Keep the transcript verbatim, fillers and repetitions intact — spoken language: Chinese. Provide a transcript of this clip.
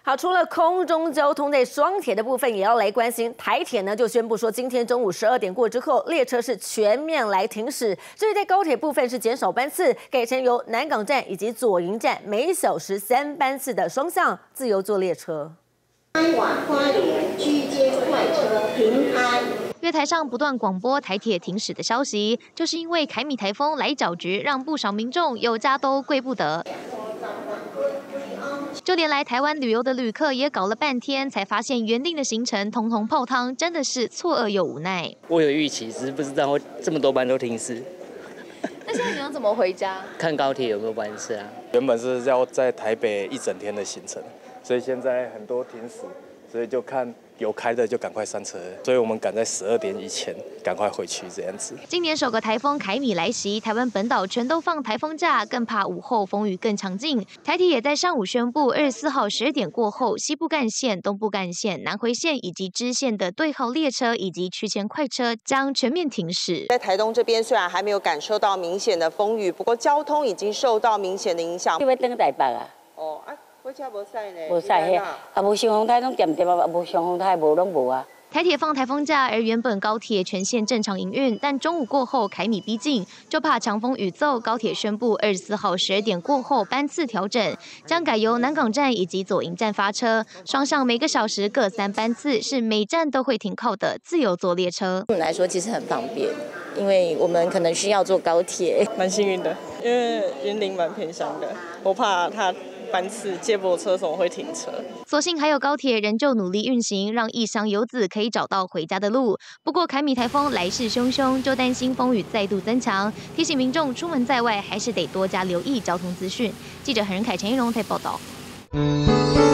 好，除了空中交通，在双铁的部分也要来关心。台铁呢就宣布说，今天中午十二点过之后，列车是全面来停驶。至于在高铁部分是减少班次，改成由南港站以及左营站每小时三班次的双向自由坐列车。 开往花莲区间快车停开。 月台上不断广播台铁停驶的消息，就是因为凯米台风来搅局，让不少民众有家都跪不得。 就连来台湾旅游的旅客也搞了半天，才发现原定的行程通通泡汤，真的是错愕又无奈。 我有预期，只是不知道会这么多班都停驶。 那现在你要怎么回家？ 看高铁有没有班次啊？ 原本是要在台北一整天的行程，所以现在很多停驶，所以就看。 有开的就赶快上车，所以我们赶在十二点以前赶快回去，这样子。 今年首个台风凯米来袭，台湾本岛全都放台风假，更怕午后风雨更强劲。台铁也在上午宣布，二十四号十二点过后，西部干线、东部干线、南回线以及支线的对号列车以及区间快车将全面停驶。 在台东这边虽然还没有感受到明显的风雨，不过交通已经受到明显的影响。 你要登台北啊？ 哦啊。 火车无驶呢， 无驶嘿，啊无上风台拢点点啊，无上风台无拢无啊。 台铁放台风假，而原本高铁全线正常营运，但中午过后凯米逼近，就怕强风雨骤，高铁宣布二十四号十二点过后班次调整，将改由南港站以及左营站发车，双向每个小时各三班次，是每站都会停靠的自由坐列车。 对我们来说其实很方便，因为我们可能需要坐高铁， 蛮幸运的，因为云林蛮偏乡的，我怕它。 班次接驳车总会停车， 所幸还有高铁仍旧努力运行，让异乡游子可以找到回家的路。不过凯米台风来势汹汹，就担心风雨再度增强，提醒民众出门在外还是得多加留意交通资讯。记者何仁凯、陈一荣台报道。